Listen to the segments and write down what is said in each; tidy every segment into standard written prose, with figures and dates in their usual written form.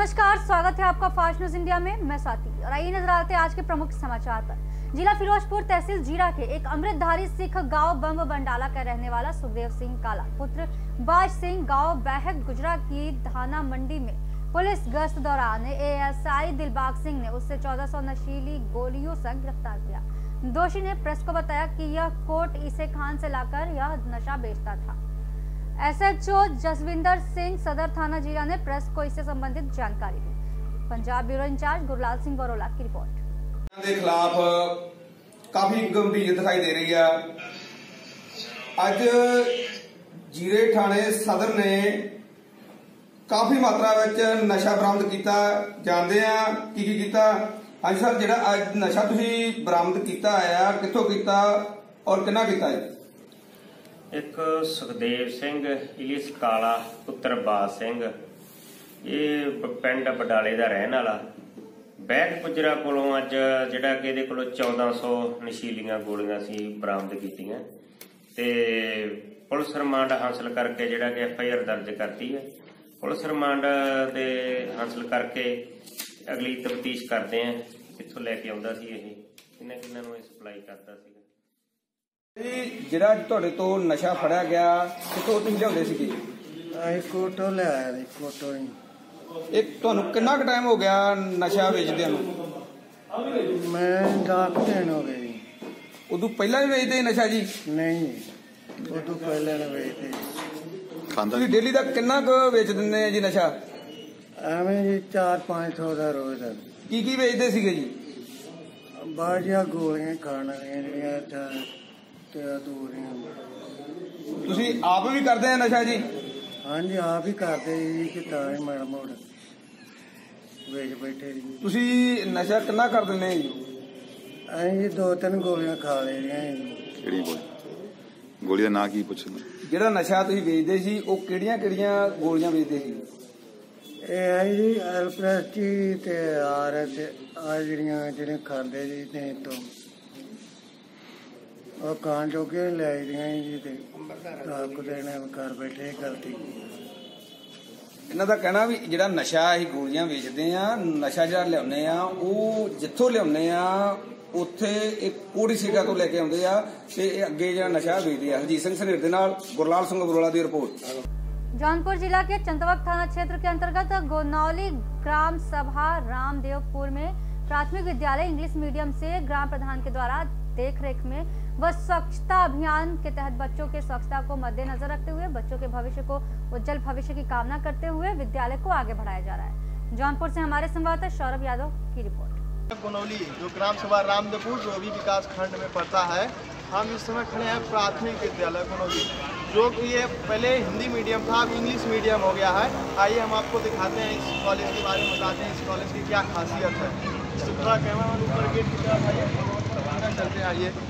नमस्कार, स्वागत है आपका फास्ट न्यूज इंडिया में। मैं स्वाति और आइए नजर आते हैं आज के प्रमुख समाचार पर। जिला फिरोजपुर तहसील जीरा के एक अमृतधारी सिख गांव बम्ब बंडाला का रहने वाला सुखदेव सिंह काला पुत्र बाज सिंह गांव बैहक गुजरा की धाना मंडी में पुलिस गश्त दौरान एएसआई दिलबाग सिंह ने उससे 1400 नशीली गोलियों से गिरफ्तार किया। दोषी ने प्रेस को बताया कि यह कोट इसे खान से लाकर यह नशा बेचता था। एसएचओ जसविंदर सिंह सदर थाना जीरा ने प्रेस को इससे संबंधित जानकारी दी। पंजाब ब्यूरो इंचार्ज गुरलाल सिंह बरोला की रिपोर्ट। के खिलाफ काफी गंभीर दिखाई दे रही है। अज जीरे थाने सदर ने काफी मात्रा में नशा बरामद किया। जानते हैं की कीता। हाँ सर, जो अज नशा तुसीं बरामद किया है कित्थों किया और किन्ना किया है? एक सुखदेव सिंह इलिस काला पुत्र बाज सिंह, ये पिंड बडाले का रहने वाला बैग गुजरा कोलों अज जिहड़ा कि इहदे कोलों 1400 नशीलियां गोलियां सी बरामद कीतियां ते पुलिस रिमांड हासिल करके जिहड़ा कि FIR दर्ज करती है। पुलिस रिमांड दे हासिल करके अगली तफ्तीश करते हैं कित्थों लैके आउंदा सी, किन्ना नूं सप्लाई करता सी। ਜਿਹੜਾ ਤੁਹਾਡੇ ਤੋਂ ਨਸ਼ਾ ਫੜਿਆ ਗਿਆ ਕਿੱਥੋਂ ਤੁਸੀਂ ਲਿਆਉਂਦੇ ਸੀਗੇ? ਅਸੀਂ ਕੋਟੋਂ ਲਿਆਇਆ ਜੀ, ਕੋਟੋਂ ਹੀ। ਇਹ ਤੁਹਾਨੂੰ ਕਿੰਨਾ ਕੁ ਟਾਈਮ ਹੋ ਗਿਆ ਨਸ਼ਾ ਵੇਚਦਿਆਂ ਨੂੰ? ਮੈਂ 10 ਦਿਨ ਹੋ ਗਏ ਜੀ। ਉਦੋਂ ਪਹਿਲਾਂ ਵੀ ਵੇਚਦੇ ਨਸ਼ਾ ਜੀ? ਨਹੀਂ, ਉਦੋਂ ਪਹਿਲਾਂ ਨਹੀਂ ਵੇਚਦੇ। ਤੁਸੀਂ ਡੇਲੀ ਦਾ ਕਿੰਨਾ ਕੁ ਵੇਚ ਦਿੰਦੇ ਆ ਜੀ ਨਸ਼ਾ? ਐਵੇਂ ਜੀ 400-500 ਦਾ ਰੋਜ਼ ਦਾ। ਕੀ ਵੇਚਦੇ ਸੀਗੇ ਜੀ? ਬਾਜੀਆਂ ਗੋਲੀਆਂ ਖਾਣ ਵਾਲੀਆਂ ਜਿਹੜੀਆਂ ਤੇ ਦੂਰੀਆਂ। ਤੁਸੀਂ ਆਪ ਵੀ ਕਰਦੇ ਆ ਨਸ਼ਾ ਜੀ? ਹਾਂਜੀ, ਆਪ ਹੀ ਕਰਦੇ ਜੀ ਕਿ ਤਾਂ ਹੀ ਮਾੜਾ ਮੋੜ ਵੇਚ ਬੈਠੇ ਜੀ। ਤੁਸੀਂ ਨਸ਼ਾ ਕਿੰਨਾ ਕਰ ਦਿੰਦੇ ਜੀ? ਅਸੀਂ ਜੀ 2-3 ਗੋਲੀਆਂ ਖਾ ਲਈਆਂ ਜੀ। ਕਿਹੜੀ ਗੋਲੀ ਦਾ ਨਾਂ ਕੀ ਪੁੱਛਣਾ? ਜਿਹੜਾ ਨਸ਼ਾ ਤੁਸੀਂ ਵੇਚਦੇ ਸੀ ਉਹ ਕਿਹੜੀਆਂ ਗੋਲੀਆਂ ਵੇਚਦੇ ਸੀ? ਇਹ ਹੈ ਜੀ ਐਲਪ੍ਰੈਸਟੀ ਤੇ ਆਰਐਸ ਆ ਜਿਹੜੀਆਂ ਖਾਂਦੇ ਜੀ ਤੇ ਤੋਂ ਉਹ ਕਾਂ ਜੋਗੇ ਲੈ ਦੀਆਂ ਜੀ ਤੇ ਆਪ ਦੇਣੇ ਘਰ ਬੈਠੇ ਗਲਤੀ। ਇਹਨਾਂ ਦਾ ਕਹਿਣਾ ਵੀ ਜਿਹੜਾ ਨਸ਼ਾ ਅਸੀਂ ਗੋਲੀਆਂ ਵੇਚਦੇ ਆ, ਨਸ਼ਾ ਜਿਹੜਾ ਲਿਆਉਂਦੇ ਆ ਉਹ ਜਿੱਥੋਂ ਲਿਆਉਂਦੇ ਆ ਉੱਥੇ ਇੱਕ ਕੋੜੀ ਸੀਗਾ ਤੋਂ ਲੈ ਕੇ ਆਉਂਦੇ ਆ ਤੇ ਇਹ ਅੱਗੇ ਜਿਹੜਾ ਨਸ਼ਾ ਵੇਚਦੇ ਆ। ਹਰਜੀਤ ਸਿੰਘ ਸਨੇਰ ਦੇ ਨਾਲ गुरलाल सिंह बरोला की रिपोर्ट। जौनपुर जिला के चंदवक थाना क्षेत्र के अंतर्गत गोनौली ग्राम सभा रामदेवपुर में प्राथमिक विद्यालय इंग्लिश मीडियम से ग्राम प्रधान के द्वारा देखरेख में व स्वच्छता अभियान के तहत बच्चों के स्वच्छता को मद्देनजर रखते हुए बच्चों के भविष्य को उज्जवल भविष्य की कामना करते हुए विद्यालय को आगे बढ़ाया जा रहा है। जौनपुर से हमारे संवाददाता सौरभ यादव की रिपोर्ट। गोनौली जो ग्राम सभा रामदेवपुर जो भी विकास खंड में पड़ता है, हम इस समय खड़े हैं प्राथमिक विद्यालय गोनौली, जो कि ये पहले हिंदी मीडियम था, अब इंग्लिश मीडियम हो गया है। आइए हम आपको दिखाते हैं इस कॉलेज के बारे में, बताते हैं इस कॉलेज की क्या खासियत है। थोड़ा कैमरा ऊपर गेट की तरफ आइए, चलते हैं। आइए,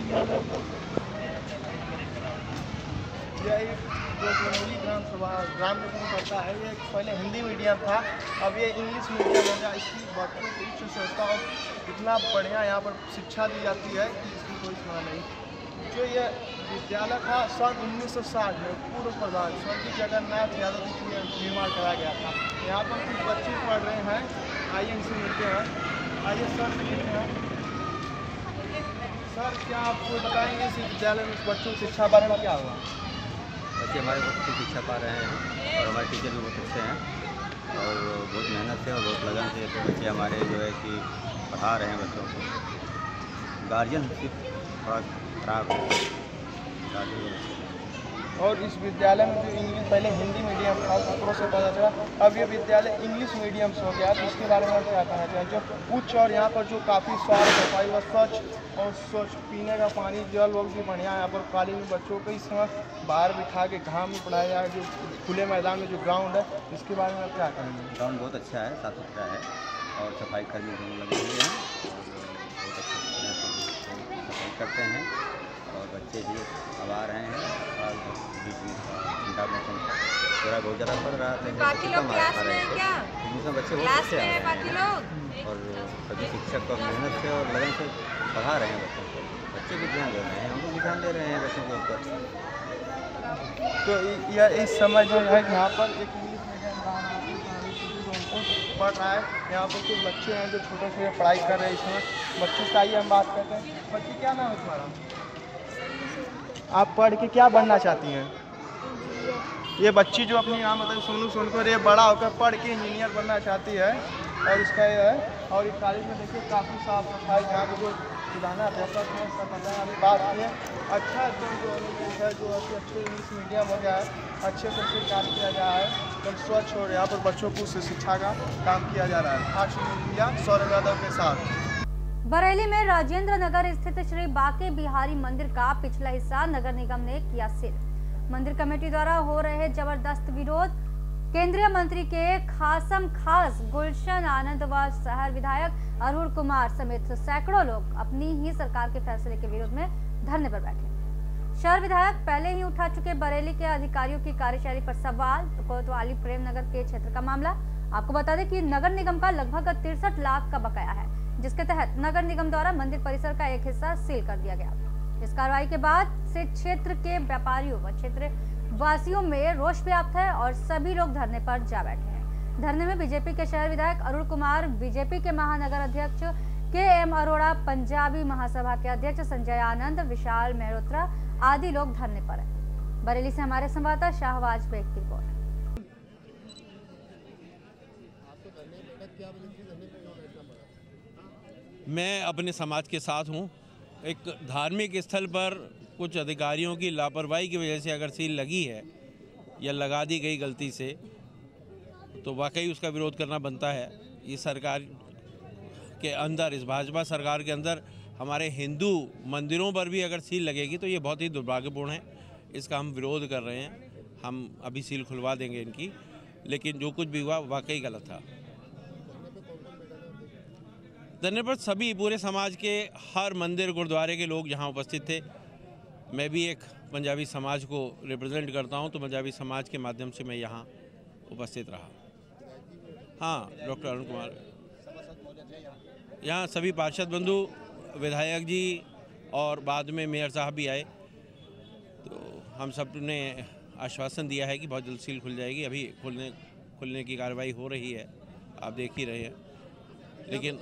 यह जो गोनौली ग्राम सभा रामदेवपुर में पड़ता है, ये पहले हिंदी मीडियम था, अब ये इंग्लिश मीडियम हो गया। इसकी बच्चों की उच्च संस्था और इतना बढ़िया यहाँ पर शिक्षा दी जाती है कि इसकी कोई सीमा नहीं। जो ये विद्यालय था सन 1960 में पूर्व प्रधान स्वर्गीय जगन्नाथ यादव जी के निर्माण कराया गया था। यहाँ पर कुछ बच्चे पढ़ रहे हैं, आइए इनसे मिलते हैं। आइए सर से मिलते हैं। सर, क्या आप बताएंगे इस विद्यालय में बच्चों की शिक्षा बारे में क्या हुआ? बच्चे हमारे बहुत अच्छी शिक्षा पा रहे हैं और हमारे टीचर भी बहुत अच्छे हैं और बहुत मेहनत से और बहुत लगन से तो बच्चे हमारे जो है कि पढ़ा रहे हैं बच्चों को। गार्जियन सिर्फ थोड़ा खराब है। और इस विद्यालय में जो इंग्लिश पहले हिंदी मीडियम था उसको से पता चला, अब ये विद्यालय इंग्लिश मीडियम से हो गया, तो इसके बारे में क्या कहना चाहिए? जो उच्च और यहाँ पर जो काफ़ी साफ सफाई व स्वच्छ पीने का पानी जल वल भी बढ़िया यहाँ पर। कॉलेज में बच्चों को इस समय बाहर बिठा के घाम में पढ़ाया जाए, जो खुले मैदान में जो ग्राउंड है इसके बारे में क्या कहेंगे? ग्राउंड बहुत अच्छा है, साफ सुथरा है और सफाई कर्मी दोनों लगे हुए हैं और बहुत अच्छे सफाई करते हैं और बच्चे भी अब आ रहे हैं। बीच में ठंडा मौसम पूरा बहुत ज़्यादा पड़ रहा था, बाकी लोग क्लास में हैं क्या? इसमें बच्चे बहुत अच्छे आ रहे हैं और सभी शिक्षक और मेहनत से और लगन से पढ़ा रहे हैं बच्चों को। बच्चे भी ध्यान दे रहे हैं, हम लोग भी ध्यान दे रहे हैं बच्चों के ऊपर। तो यह इस समय जो है यहाँ पर एक इंग्लिश मीडियम पढ़ रहा है। यहाँ पर कुछ बच्चे हैं जो छोटे छोटे पढ़ाई कर रहे हैं इसमें। बच्चों से आइए हम बात करते हैं। बच्ची क्या नाम है तुम्हारा? आप पढ़ के क्या बनना चाहती हैं? ये बच्ची जो अपनी नाम मतलब सोनू सोनकर, ये बड़ा होकर पढ़ के इंजीनियर बनना चाहती है। और इसका ये है, और इस कॉलेज में देखिए काफ़ी साफ सफाई, यहाँ पर जो पुराना पेपर है सब पता है। अभी बात है अच्छा एकदम जो है जो अच्छे इंग्लिश मीडियम हो गया है, अच्छे से काम किया जा रहा है, एकदम स्वच्छ और यहाँ पर बच्चों को शिक्षा का काम किया जा रहा है। आज मीडिया सौरभ यादव के साथ। बरेली में राजेंद्र नगर स्थित श्री बाके बिहारी मंदिर का पिछला हिस्सा नगर निगम ने किया सील। मंदिर कमेटी द्वारा हो रहे जबरदस्त विरोध केंद्रीय मंत्री के खासम खास गुलशन आनंद व शहर विधायक अरुण कुमार समेत सैकड़ों लोग अपनी ही सरकार के फैसले के विरोध में धरने पर बैठे। शहर विधायक पहले ही उठा चुके बरेली के अधिकारियों की कार्यशैली पर सवाल। कोतवाली प्रेम नगर के क्षेत्र का मामला, आपको बता दें कि नगर निगम का लगभग 63 लाख का बकाया है, जिसके तहत नगर निगम द्वारा मंदिर परिसर का एक हिस्सा सील कर दिया गया। इस कार्रवाई के बाद से क्षेत्र के व्यापारियों व क्षेत्र वासियों में रोष व्याप्त है और सभी लोग धरने पर जा बैठे हैं। धरने में बीजेपी के शहर विधायक अरुण कुमार, बीजेपी के महानगर अध्यक्ष के.एम. अरोड़ा, पंजाबी महासभा के अध्यक्ष संजय आनंद, विशाल मेहरोत्रा आदि लोग धरने पर हैं। बरेली से हमारे संवाददाता शाहबाज बेग की रिपोर्ट। मैं अपने समाज के साथ हूँ। एक धार्मिक स्थल पर कुछ अधिकारियों की लापरवाही की वजह से अगर सील लगी है या लगा दी गई गलती से, तो वाकई उसका विरोध करना बनता है। ये सरकार के अंदर, इस भाजपा सरकार के अंदर हमारे हिंदू मंदिरों पर भी अगर सील लगेगी तो ये बहुत ही दुर्भाग्यपूर्ण है। इसका हम विरोध कर रहे हैं। हम अभी सील खुलवा देंगे इनकी, लेकिन जो कुछ भी हुआ वाकई गलत था। धरने पर सभी पूरे समाज के हर मंदिर गुरुद्वारे के लोग यहाँ उपस्थित थे। मैं भी एक पंजाबी समाज को रिप्रेजेंट करता हूँ, तो पंजाबी समाज के माध्यम से मैं यहाँ उपस्थित रहा। हाँ, डॉक्टर अरुण कुमार, यहाँ सभी पार्षद बंधु, विधायक जी और बाद में मेयर साहब भी आए। तो हम सब ने आश्वासन दिया है कि बहुत जल्द सील खुल जाएगी। अभी खुलने की कार्रवाई हो रही है, आप देख ही रहे हैं। लेकिन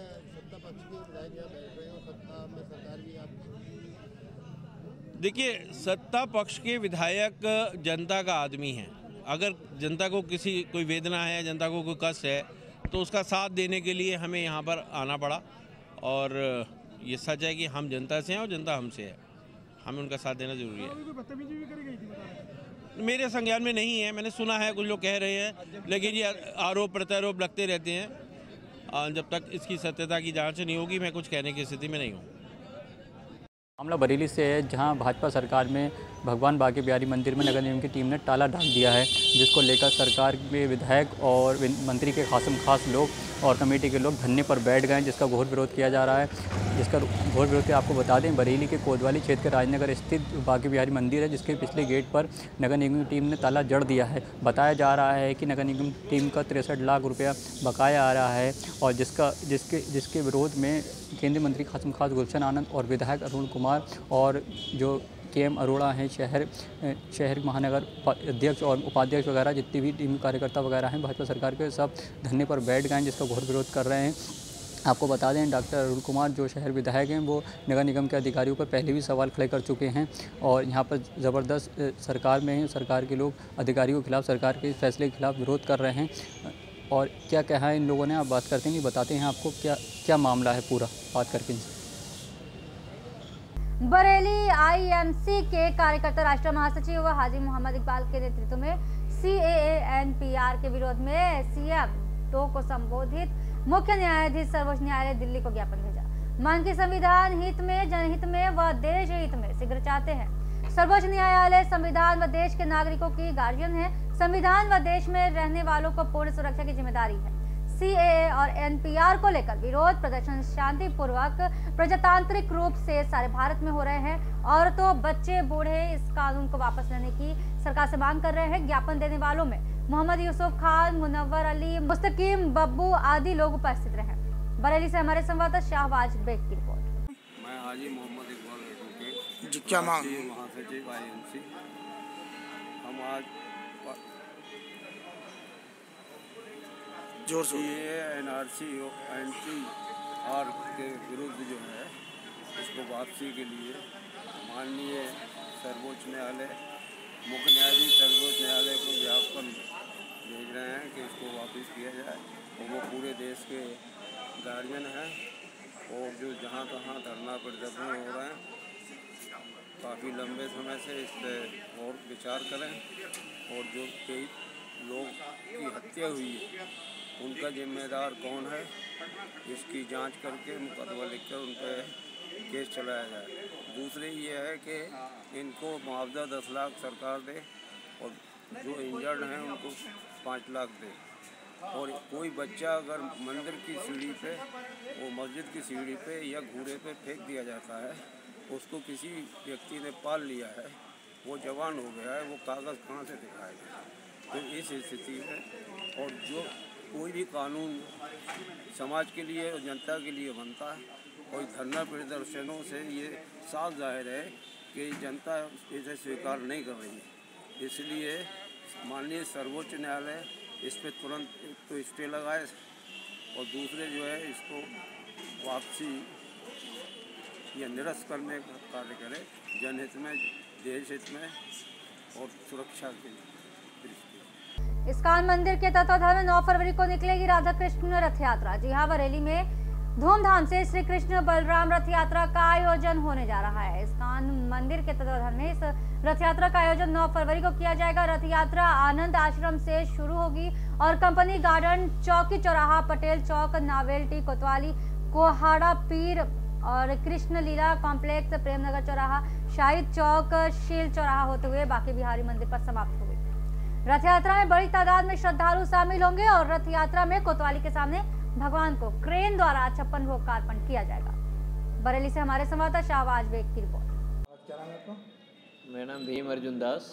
देखिए, सत्ता पक्ष के विधायक जनता का आदमी है। अगर जनता को कोई वेदना है, जनता को कोई कष्ट है, तो उसका साथ देने के लिए हमें यहाँ पर आना पड़ा। और ये सच है कि हम जनता से हैं और जनता हमसे है, हमें उनका साथ देना जरूरी है। मेरे संज्ञान में नहीं है, मैंने सुना है, कुछ लोग कह रहे हैं, लेकिन ये आरोप प्रत्यारोप लगते रहते हैं। जब तक इसकी सत्यता की जांच नहीं होगी, मैं कुछ कहने की स्थिति में नहीं हूँ। मामला बरेली से है, जहां भाजपा सरकार में भगवान बाके बिहारी मंदिर में नगर निगम की टीम ने ताला डाल दिया है, जिसको लेकर सरकार के विधायक और मंत्री के खास लोग और कमेटी के लोग धरने पर बैठ गए, जिसका घोर विरोध किया जा रहा है। जिसका घोर विरोध के आपको बता दें, बरेली के कोतवाली क्षेत्र के राजनगर स्थित बाके बिहारी मंदिर है, जिसके पिछले गेट पर नगर निगम की टीम ने ताला जड़ दिया है। बताया जा रहा है कि नगर निगम टीम का 63 लाख रुपया बकाया आ रहा है, और जिसके विरोध में केंद्रीय मंत्री खास गुलशन आनंद और विधायक अरुण कुमार और जो के.एम. अरोड़ा हैं, शहर महानगर अध्यक्ष और उपाध्यक्ष वगैरह, जितनी भी टीम कार्यकर्ता वगैरह हैं भाजपा सरकार के, सब धरने पर बैठ गए हैं, जिसका घोर विरोध कर रहे हैं। आपको बता दें, डॉक्टर अरुण कुमार जो शहर विधायक हैं, वो नगर निगम के अधिकारियों पर पहले भी सवाल खड़े कर चुके हैं और यहाँ पर ज़बरदस्त सरकार में हैं। सरकार के लोग अधिकारियों के खिलाफ, सरकार के फैसले के खिलाफ विरोध कर रहे हैं। और क्या कहा है इन लोगों ने, आप बात करते हैं, बताते हैं आपको क्या मामला है पूरा, बात करके इनसे। बरेली आईएमसी के कार्यकर्ता राष्ट्रीय महासचिव हाजी मोहम्मद इकबाल के नेतृत्व में CAA NPR के विरोध में CM 2 को संबोधित मुख्य न्यायाधीश सर्वोच्च न्यायालय दिल्ली को ज्ञापन भेजा। मांग की संविधान हित में, जनहित में व देश हित में शीघ्र चाहते हैं। सर्वोच्च न्यायालय संविधान व देश के नागरिकों की गार्जियन है। संविधान व देश में रहने वालों को पूर्ण सुरक्षा की जिम्मेदारी है। CAA और NPR को लेकर विरोध प्रदर्शन शांतिपूर्वक प्रजातांत्रिक रूप से सारे भारत में हो रहे हैं। औरतों, बच्चे, बूढ़े इस कानून को वापस लेने की सरकार से मांग कर रहे हैं। ज्ञापन देने वालों में मोहम्मद यूसुफ खान, मुनव्वर अली, मुस्तकीम, बब्बू आदि लोग उपस्थित रहे। बरेली से हमारे संवाददाता शाहबाज बेग की रिपोर्ट। मैं हाजी मोहम्मद इकबाल एडवोकेट, क्या मांग? महासचिव IMC। हम आज जोर से ये NRC एंटी आर के विरुद्ध जो है इसको वापसी के लिए माननीय सर्वोच्च न्यायालय मुख्य न्यायाधीश सर्वोच्च न्यायालय को ज्ञापन भेज रहे हैं कि इसको वापस किया जाए। और वो पूरे देश के गार्जियन हैं और जो जहाँ तहाँ धरना प्रदर्शन हो रहे हैं काफ़ी लंबे समय से इस पर और विचार करें और जो कई लोग की हत्या हुई है उनका जिम्मेदार कौन है इसकी जांच करके मुकदमा लिखकर उन पर केस चलाया जाए। दूसरी ये है कि इनको मुआवजा 10 लाख सरकार दे और जो इंजर्ड हैं उनको 5 लाख दे। और कोई बच्चा अगर मंदिर की सीढ़ी पे वो मस्जिद की सीढ़ी पे या घूरे पे फेंक दिया जाता है, उसको किसी व्यक्ति ने पाल लिया है, वो जवान हो गया है, वो कागज़ कहाँ से दिखाएगा। तो इस स्थिति में और जो कोई भी कानून समाज के लिए और जनता के लिए बनता है और धरना प्रदर्शनों से ये साफ जाहिर है कि जनता इसे स्वीकार नहीं कर रही है। इसलिए माननीय सर्वोच्च न्यायालय इस पर तुरंत एक तो स्टे लगाए और दूसरे जो है इसको वापसी या निरस्त करने का कार्य करे, जनहित में, देश हित में और सुरक्षा के लिए। इस्कॉन मंदिर के तत्वाधान में 9 फरवरी को निकलेगी राधा कृष्ण रथ यात्रा। जी हाँ, बरेली में धूमधाम से श्री कृष्ण बलराम रथ यात्रा का आयोजन होने जा रहा है। इस्कॉन मंदिर के तत्वाधान में इस रथ यात्रा का आयोजन 9 फरवरी को किया जाएगा। रथ यात्रा आनंद आश्रम से शुरू होगी और कंपनी गार्डन, चौकी चौराहा, पटेल चौक, नावेल्टी, कोतवाली, कोहाड़ा पीर और कृष्ण लीला कॉम्प्लेक्स, प्रेमनगर चौराहा, शाहिद चौक, शील चौराहा होते हुए बाकी बिहारी मंदिर पर समाप्त होगी। रथ यात्रा में बड़ी तादाद में श्रद्धालु शामिल होंगे और रथ यात्रा में कोतवाली के सामने भगवान को क्रेन द्वारा 56 भोग का अर्पण किया जाएगा। बरेली से हमारे संवाददाता शाहबाज बेग की रिपोर्ट। क्या नाम है आपका? मेरा नाम भीम अर्जुन दास।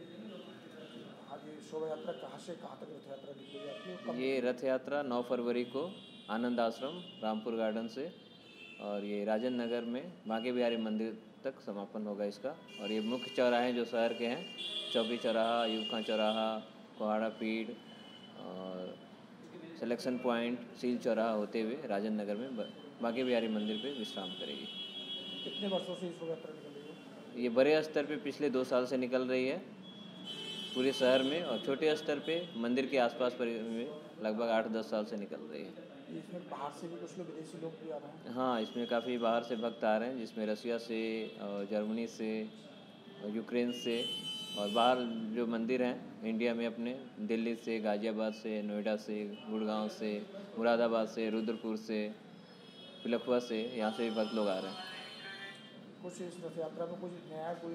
आज ये शोभा यात्रा कहाँ से कहाँ तक रथ यात्रा निकली जाती है? ये रथ यात्रा 9 फरवरी को आनंद आश्रम रामपुर गार्डन से और ये राजन नगर में बांके बिहारी मंदिर तक समापन होगा इसका। और ये मुख्य चौराहे जो शहर के हैं, चौकी चौराहा, युवका चौराहा, कोहाड़ा पीड़ और सिलेक्शन पॉइंट, सील चौराहा होते हुए राजन नगर में बांके बिहारी मंदिर पे विश्राम करेगी। कितने वर्षों से इस यात्रा निकल रही है? ये बड़े स्तर पे पिछले 2 साल से निकल रही है पूरे शहर में और छोटे स्तर पे मंदिर के आसपास में लगभग 8-10 साल से निकल रही है। इसमें बाहर से भी कुछ लोग, विदेशी लोग भी आ रहे हैं? हाँ, इसमें काफ़ी बाहर से भक्त आ रहे हैं, जिसमें रसिया से और जर्मनी से और यूक्रेन से और बाहर जो मंदिर हैं इंडिया में अपने, दिल्ली से, गाज़ियाबाद से, नोएडा से, गुड़गांव से, मुरादाबाद से, रुद्रपुर से, पिलखुआ से, यहाँ से भी भक्त लोग आ रहे हैं। कुछ इस रथ यात्रा में कुछ नया, कोई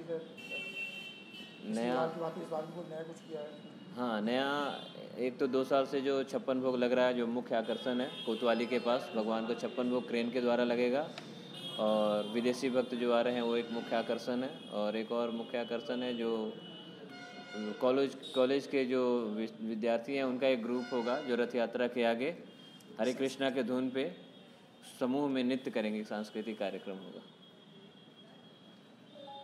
नया कुछ किया है? हाँ, नया एक तो 2 साल से जो 56 भोग लग रहा है, जो मुख्य आकर्षण है कोतवाली के पास भगवान को 56 भोग क्रेन के द्वारा लगेगा और विदेशी भक्त जो आ रहे हैं वो एक मुख्य आकर्षण है। और एक और मुख्य आकर्षण है जो कॉलेज के जो विद्यार्थी हैं उनका एक ग्रुप होगा जो रथ यात्रा के आगे हरे कृष्णा के धुन पे समूह में नृत्य करेंगे, सांस्कृतिक कार्यक्रम होगा।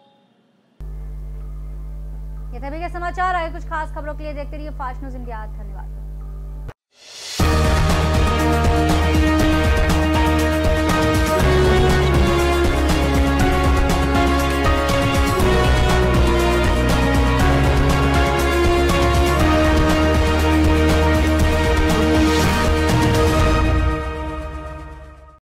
ये तभी के समाचार आए। कुछ खास खबरों के लिए देखते रहिए फास्ट न्यूज़ इंडिया। धन्यवाद।